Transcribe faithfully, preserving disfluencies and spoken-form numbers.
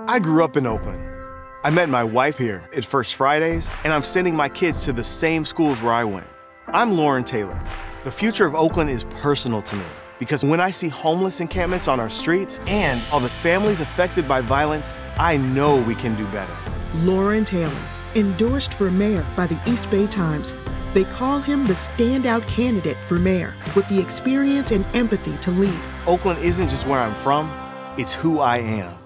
I grew up in Oakland. I met my wife here at First Fridays, and I'm sending my kids to the same schools where I went. I'm Loren Taylor. The future of Oakland is personal to me because when I see homeless encampments on our streets and all the families affected by violence, I know we can do better. Loren Taylor, endorsed for mayor by the East Bay Times. They call him the standout candidate for mayor with the experience and empathy to lead. Oakland isn't just where I'm from, it's who I am.